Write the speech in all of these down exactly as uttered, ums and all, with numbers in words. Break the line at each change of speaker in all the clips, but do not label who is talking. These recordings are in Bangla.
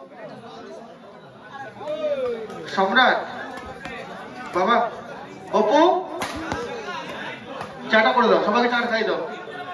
সম্রাট বাবা অপু চাটা করে দাও, সবাইকে চাটা খাই দাও।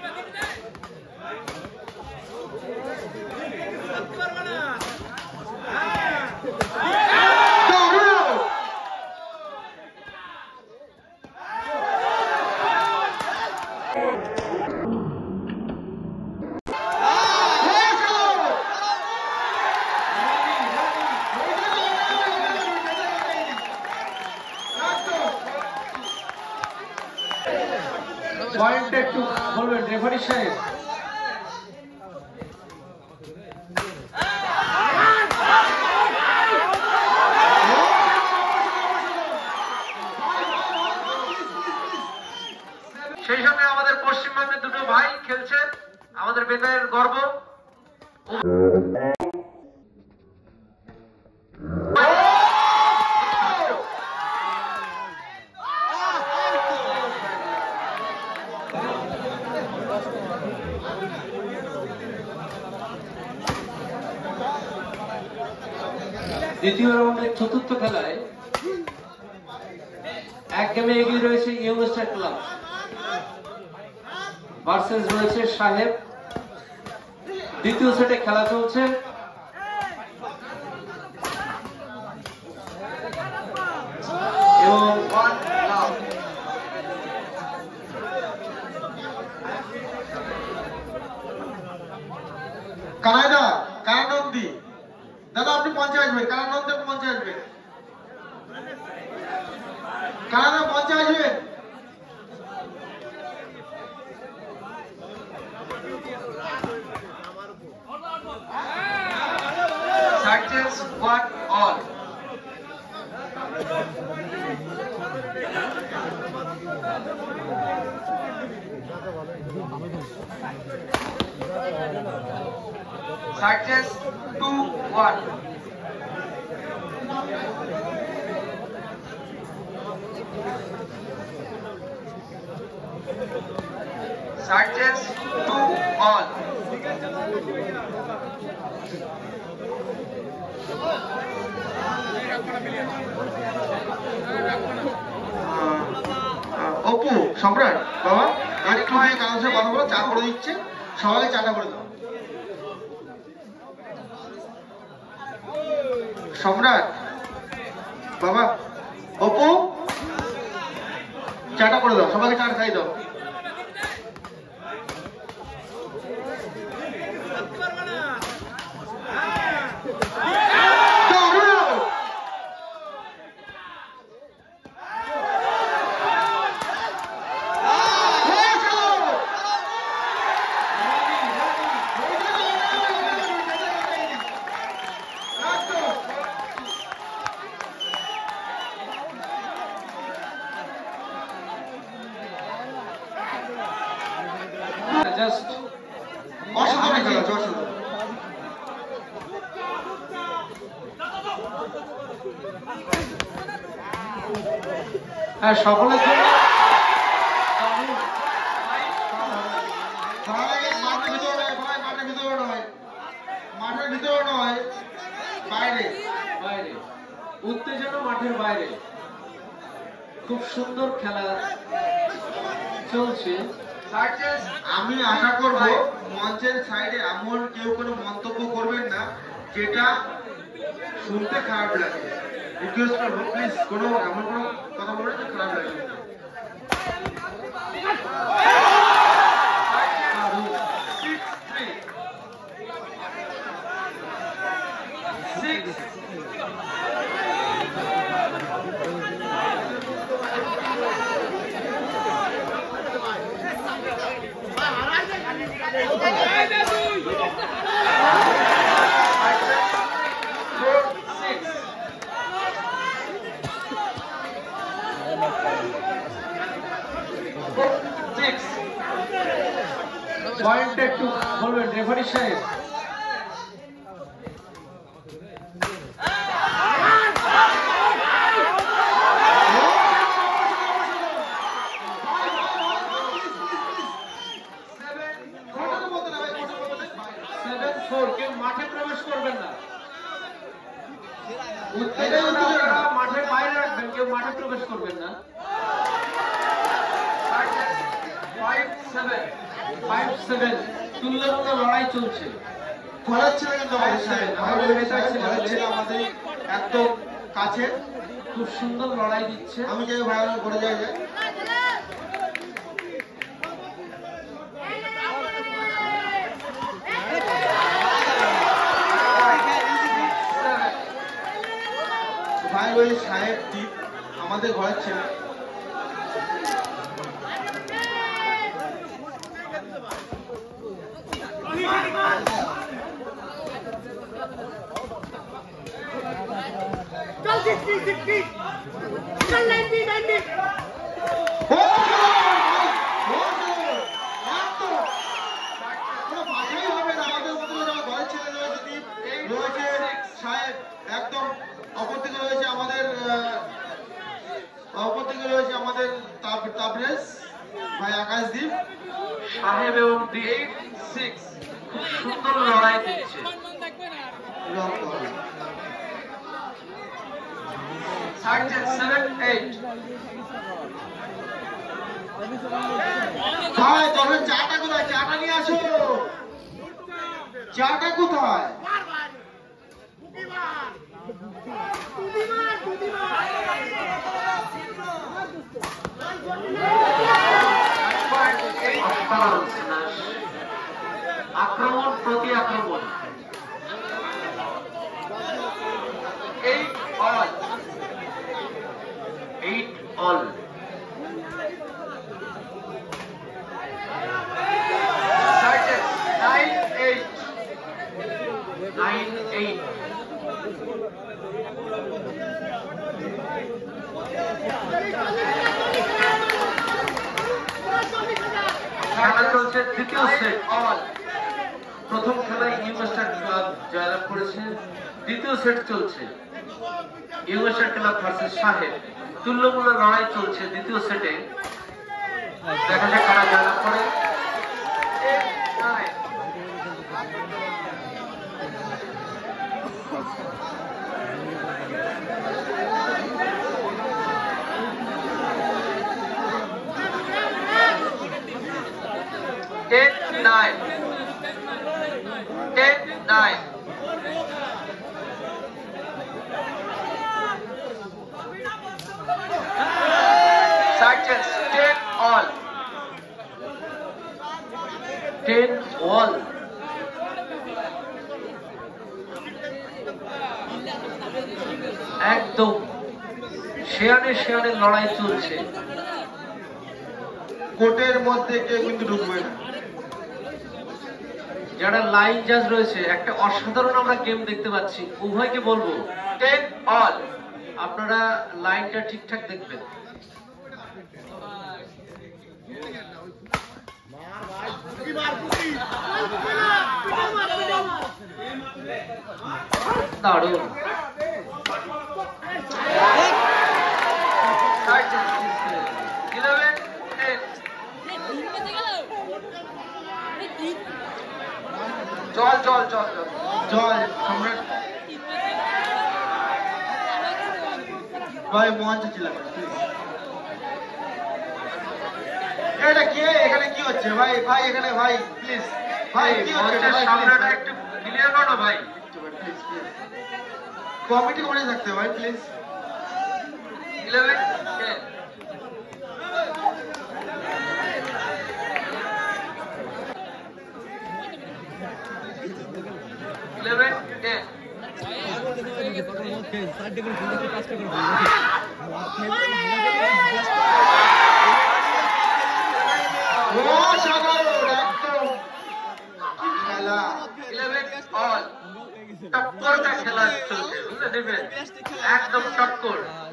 পয়েন্ট একটু বলবেন রেফারি সাহেব।
সেই সঙ্গে আমাদের পশ্চিমবঙ্গের দুটো ভাই খেলছে, আমাদের বেতায়ের গর্ব।
দ্বিতীয় রাউন্ডের চতুর্থ খেলায় এক গেমে এগিয়ে রয়েছে ইয়ং স্টার ক্লাব ভার্সেস রয়েছে সাহেব। দ্বিতীয় সেটে খেলা চলছে। এবং
কানাইদা কানানন্দী দাদা আপনি মঞ্চে আসবেন, কানানন্দে মঞ্চে আসবেন, কানাদা মঞ্চে আসবেন। Success one all. Success two one. Success two all. Apu সম্রাট বাবা একটু হয়ে কারোর সাথে কথা বলো, চা করে দিচ্ছে, সবাইকে চাটা করে দাও। সম্রাট বাবা অপু চাটা করে দাও, সবাইকে চাটা খাই দাও।
জাস্ট
অসাধারণ খেলা, অসাধারণ।
হ্যাঁ সকলের জন্য
মাঠের ভিতরে নয় ভাই, মাঠের ভিতরে নয়, মাঠের ভিতরে নয়, বাইরে
বাইরে উত্তেজনা মাঠের বাইরে। খুব সুন্দর খেলা চলছে।
আমি আশা করব মঞ্চের সাইডে এমন কেউ কোনো মন্তব্য করবেন না যেটা শুনতে খারাপ লাগে। রিকোয়েস্ট করবো প্লিজ, কোনো এমন কোনো কথা বলবেন না খারাপ লাগে।
পয়েন্ট একটু বলবেন রেফারি সাহেব। সেভেন ফোর, কেউ মাঠে প্রবেশ করবেন না। উত্তেজনা আপনারা মাঠের বাইরে রাখবেন, কেউ মাঠে প্রবেশ করবেন না। ফাইভ সেভেন ফাইভ সেভেন তুল্যমূল্য লড়াই চলছে।
ঘরের ছেলে কিন্তু আমাদের সাথে, ঘরের ছেলে আমাদের একদম কাছে,
খুব সুন্দর লড়াই দিচ্ছে।
আমি যাই ভাই ঘরে যাই যাই ভাই ওই সাহেব দ্বীপ আমাদের ঘরের ছেলে। একদম অপর থেকে রয়েছে আমাদের অপর থেকে রয়েছে আমাদের তাবরেজ ভাই আকাশদ্বীপ
সাহেব এবং দ্বীপ সিক্স খুব সুন্দর লড়াই দিচ্ছে। সেভেন এইট
ভাই তবে চাটা কোথায়? চাটা নিয়ে আসো। চাটা কোথায়?
আক্রমণ প্রতি আক্রমণ। Eight all eight all nine eight nine eight খেলা চলছে তৃতীয় সেট অল। প্রথম খেলায় ইউনিভার্সাল ক্লাব জয়লাভ করেছে, দ্বিতীয় সেট চলছে ইউনিভার্সাল ক্লাব ভার্সেস সাহেব। তুল্যমূল্য লড়াই চলছে দ্বিতীয় সেটে, দেখা যাক কারা জয়লাভ করে। Ten nine. Ten nine. Sergeants, ten all. Ten all. একদম শেয়ানে শেয়ানে লড়াই চলছে।
কোর্টের মধ্যে কেউ কিন্তু ঢুকবে না।
যারা লাইন জাজ রয়েছে, একটা অসাধারণ আমরা গেম দেখতে পাচ্ছি। উভয়কে বলবো টেন অল, আপনারা লাইনটা ঠিকঠাক দেখবেন। দারুণ ইলেভেন টেন। জল জল জল জল
জল সম্রাট ভাই মঞ্চ ছিলাম। এটা কে? এখানে কি হচ্ছে ভাই? ভাই এখানে ভাই প্লিজ ভাই কি হচ্ছে?
সামনেটা একটু ক্লিয়ার করো ভাই।
কমিটি করে থাকতে ভাই please.
Eleven ten. Eleven ten.
খেলা
ইলেভেন অল। টক্করটা খেলা চলছে, বুঝলে দেবেন, একদম টক্কর।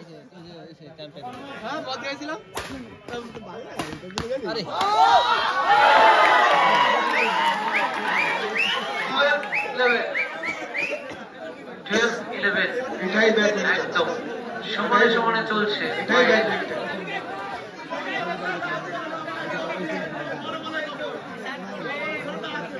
এটাই ব্যাট,
একদম সমানে সমানে চলছে।
এটাই ব্যাট।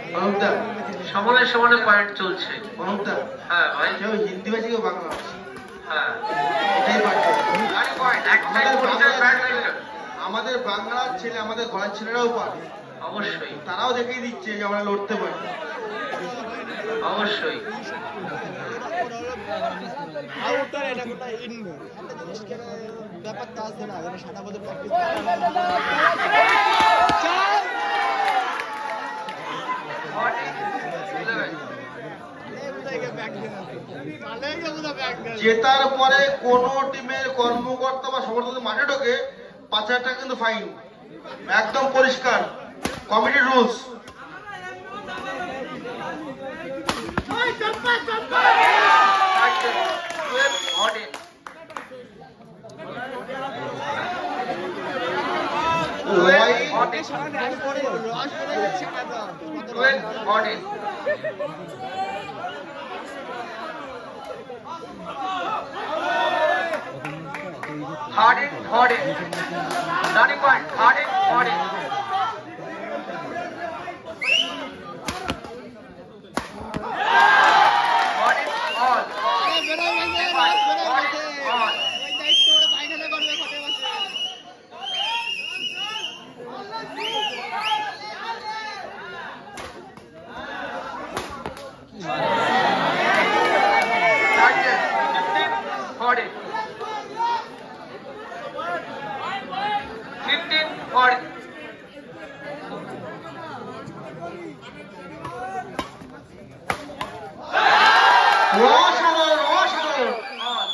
সমানে সমানে পয়েন্ট চলছে।
অনুপদা
হ্যাঁ ভাই,
কেউ হিন্দি ভাষী কেউ বাংলা ভাষী।
হ্যাঁ
এটাই পারছে
রানিং পয়েন্ট একটাই পরিচয় ব্যাডমিন্টন
আমাদের বাংলার ছেলে আমাদের ঘরের ছেলেরাও পারে
অবশ্যই
তারাও দেখিয়ে দিচ্ছে যে আমরা লড়তে পারি
অবশ্যই
আউটার এটা কোটা ইনডোর একটা জিনিস কেন ব্যাপারটা আছে না যেন সাদা বলে প্র্যাকটিস
জেতার পরে কোন টিমের কর্মকর্তা বা সমর্থক মাঠে ঢোকে পাঁচ হাজার টাকা কিন্তু ফাইন একদম পরিষ্কার committee rules
Harding, Harding, running point, Harding, Harding. Harding, all. Harding, all. Harding. fifteen, Harding.
অসাধারণ অসাধারণ
All.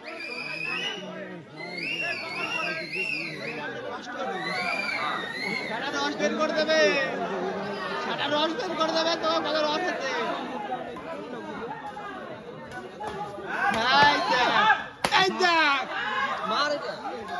সাটা রস বের করে দেবে সাটা রস বের করে দেবে তো কত রস আছে এই দেখ এই দেখ মার এটা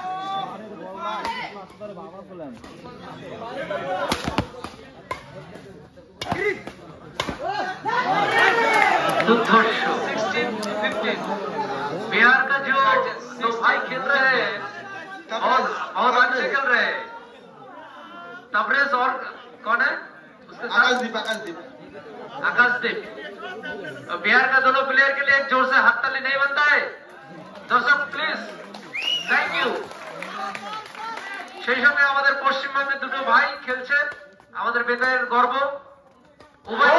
दुर्धर्ष sixteen, fifteen. बिहार का जो दो भाई खेल रहे हैं और बहुत अच्छे खेल रहे हैं तबरेज और कौन है उसके साथ
আকাশদীপ আকাশদীপ
आकाशदीप बिहार का दोनों प्लेयर के लिए एक जोर से हाथ ताली नहीं बनता है दर्शक प्लीज थैंक यू সেই সঙ্গে আমাদের পশ্চিমবঙ্গের দুটো ভাই খেলছে আমাদের বেতায়ের গর্ব উভয়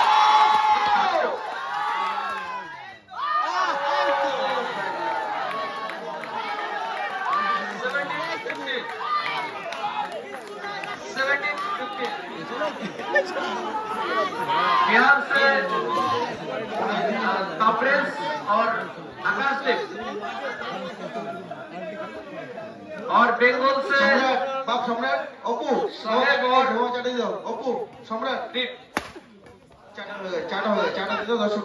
बिहार से तबरेज और आकाशदीप और बेंगल से
সম্রাট বাপ সম্রাট অপু
সাহেব और-
ধোয়া চাটে দাও অপু সম্রাট
दीप
চাটা হয়ে গেছে চাটা হয়ে গেছে চাটা দিতে দর্শক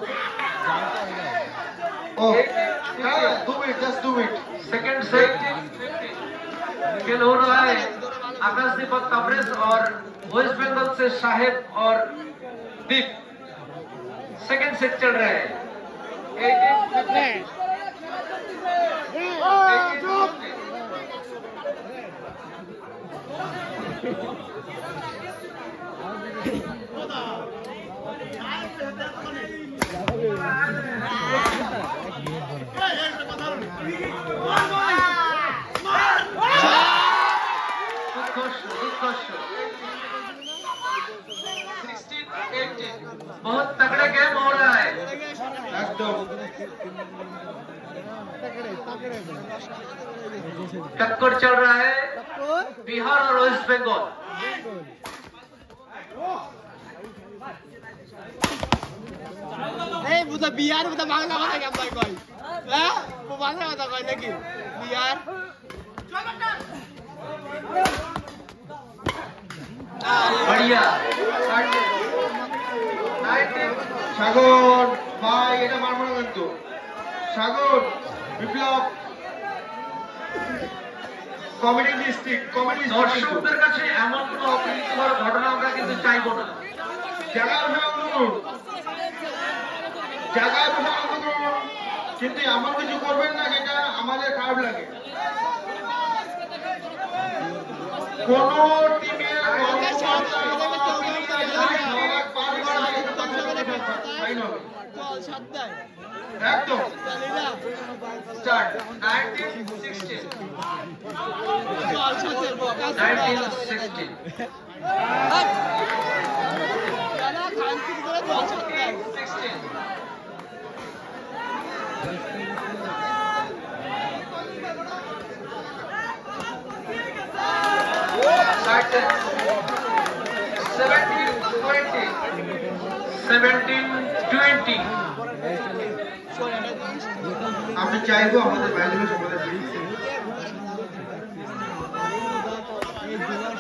ও হ্যাঁ দু মিনিট জাস্ট দু মিনিট
सेकंड से खेल हो रहा है आकाशदीप और तबरेज और वेस्ट बंगाल से साहेब और दीप सेकंड सेट चल रहा है eighteen, fifteen. eighteen, fifteen. उत्कर्ष उत्कर्ष sixteen, eighteen. बहुत तगड़े गेम हो रहा है
একদম
टक्कर चल रहा है बिहार और वेस्ट बंगाल
এই বুঝা বিয়ার বুঝা বাংলা কথা কেমন কয় হ্যাঁ ও বাংলা কথা কয় নাকি বিয়ার
बढ़िया nineteen,
সাগর ভাই এটা মারবো না কিন্তু Sagar Biplab comedy district comedy
দর্শকদের কাছে এমন কোনো অপ্রীতিকর ঘটনা আমরা কিন্তু চাইবো না
জায়গায় বসে অনুরোধ জায়গায় বসে অনুরোধ কিন্তু এমন কিছু করবেন না যেটা আমাদের খারাপ লাগে কোন টিমের
চল সাত দেয়
একদম
স্টার্ট নাইনটিন সিক্সটিন
বল সাথে বকাস
নাইনটিন সিক্সটিন
দাদা খানকি করে বল সাথে
sixteen seventeen twenty seventeen twenty
আমি চাইবো আমাদের বাইরে সবাই প্লিজ
এই দিন